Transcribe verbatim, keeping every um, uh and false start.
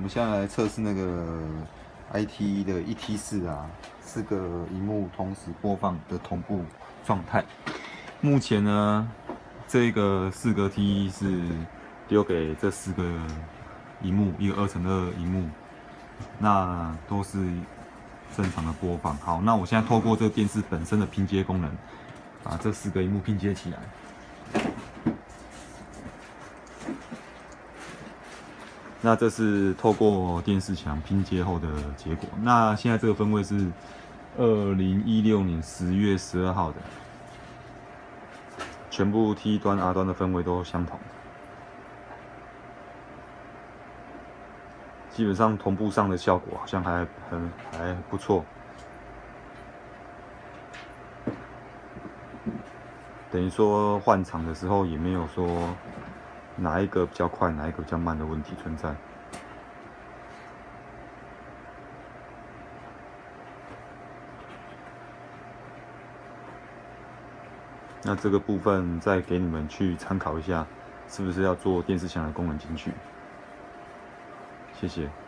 们现在来测试那个 I T 的一 T 四啊，四个荧幕同时播放的同步状态。目前呢，这个四个 T 是丢给这四个荧幕，一个二乘二荧幕，那都是正常的播放。好，那我现在透过这个电视本身的拼接功能，把这四个荧幕拼接起来。 那这是透过电视墙拼接后的结果。那现在这个分位是二零一六年十月十二号的，全部 T 端、R 端的分位都相同，基本上同步上的效果好像还很还不错。等于说换场的时候也没有说 哪一个比较快，哪一个比较慢的问题存在。那这个部分再给你们去参考一下，是不是要做电视墙的功能进去？谢谢。